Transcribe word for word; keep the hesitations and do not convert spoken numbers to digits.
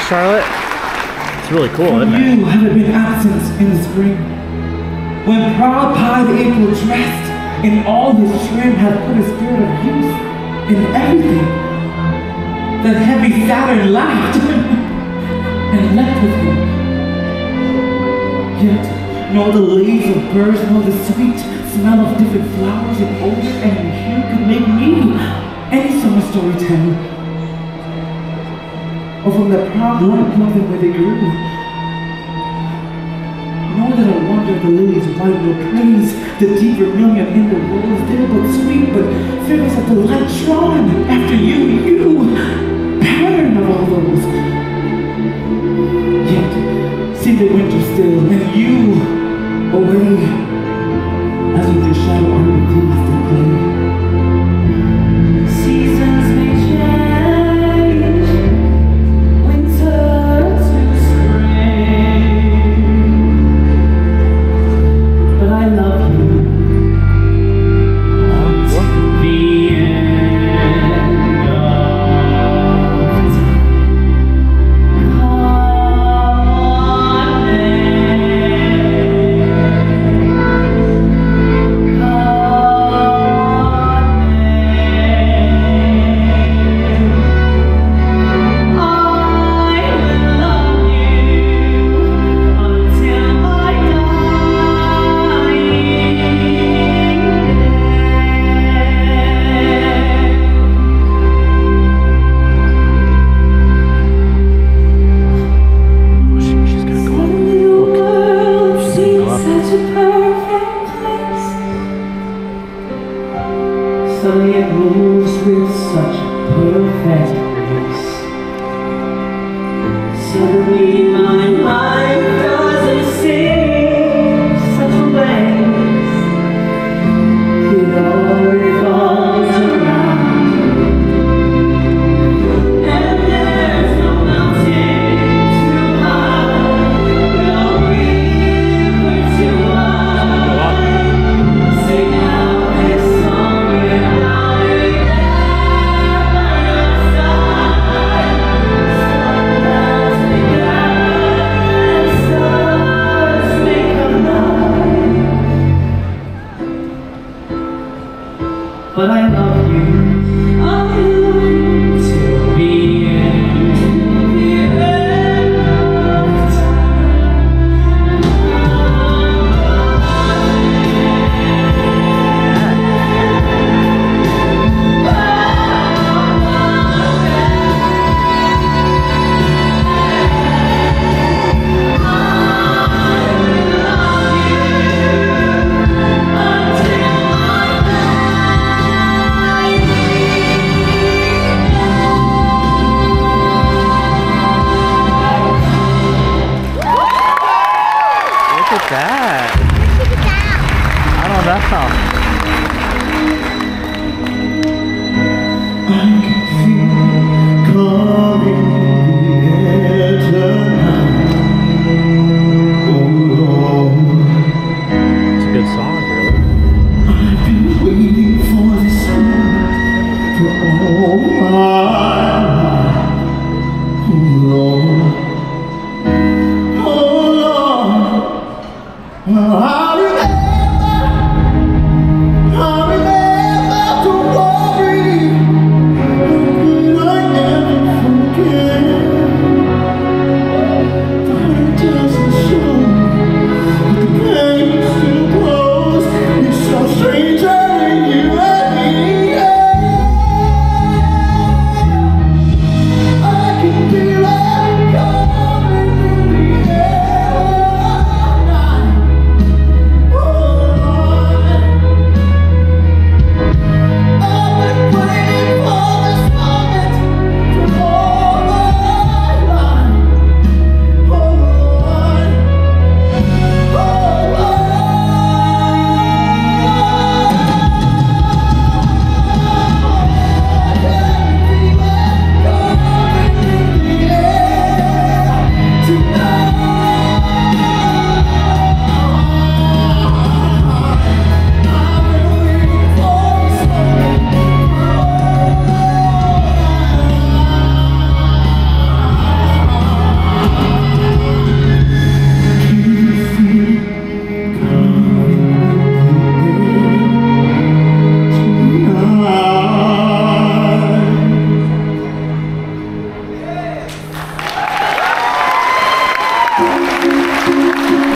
Charlotte? It's really cool, isn't it? You haven't been absent in the spring. When proud-pied April dressed in all his trim hath put a spirit of youth in everything. That heavy Saturn laughed and leapt with him. Yet, nor the lays of birds, nor the sweet smell of different flowers and odor and hue could make me any summer story tell. Or from the proud light plucking where they grew. Nor that I wonder the lilies white will praise the deeper million in the rose. They're but sweet, but figures of the light drawn after you, you, pattern of all those. Yet, see the winter still, and you away, as with your shadow on the things that play. Seasons may change, winter to spring, but I love you. The end of suddenly it moves with such perfect grace. Suddenly my life doesn't seem such a waste. It all revolves around, and there's no mountain too high, no river too wide. Sing out this song and but I love you. I love you till the end, the end of time. Look at that. I don't know. I can feel coming in the air tonight. Oh Lord, It's a good song, really. I've been waiting for this moment for all my life. Oh Lord, oh Lord, well, I